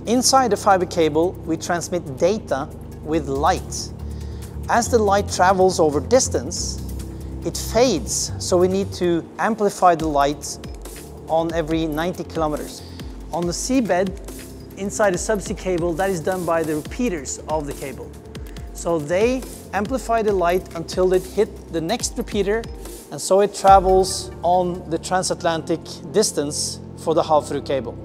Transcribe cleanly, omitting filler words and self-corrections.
Inside the fiber cable, we transmit data with light. As the light travels over distance, it fades, so we need to amplify the light on every 90 kilometers. On the seabed, inside the subsea cable, that is done by the repeaters of the cable. So they amplify the light until it hit the next repeater, and so it travels on the transatlantic distance for the Havfrue cable.